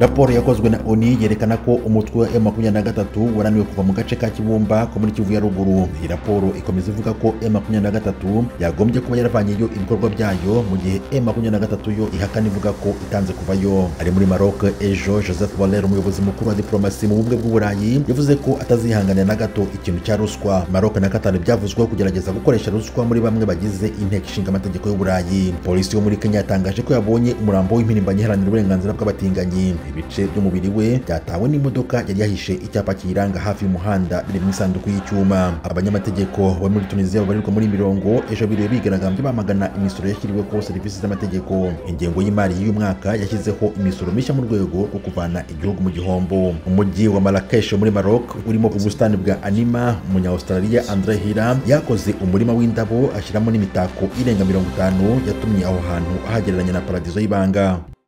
Raporo yakozwe na ONU yerekana ko umutwe wa M23 waraniwe kuva mu gace ka Kibumba ko muri Kivu ya ruguru. Iyi raporo ikomeza ivuga ko M23 yagombye kuba yaravanyeyo ibikorwa byayo mu gihe M23 yo ihakana ivuga ko itanze kuvayo. Ari muri Maroc ejo, Joseph Borrell, umuyobozi mukuru wa diplomasi mu bumwe bw'Uburayi, yavuze ko atazihanganira na gato ikintu cya ruswa. Maroc na Qatar byavuzweho kugerageza gukoresha ruswa muri bamwe bagize inteko ishinga amategeko y'Uburayi. Polisi yo muri Kenya yatangaje ko yabonye umurambo w'impirimbanyi iharanira uburenganzira bw'abatinganyi. Ibice by'umubiri we byatawe n'imodoka yari yahishe icyapa kiyiranga hafi y'umuhanda biri mu isanduku y'icyuma. Abanyamategeko bo muri Tunisia babarirwa muri mirongo ejo biriwe bigaragambye bamagana imisoro yashyiriweho serivisi z'amategeko. Ingengo y'imari y'uyu mwaka yashyizeho imisoro mishya mu rwego rwo kuvana igihugu mu gihombo. Umujyi wa Marrakesh muri Maroc urimo ubusitani bwa Anima. Umunya-Australia Andre Hira yakoze umurima w'indabo ashyiramo n'imitako irenga 50 yatumye aho hantu ahagereranya na paradizo y'ibanga.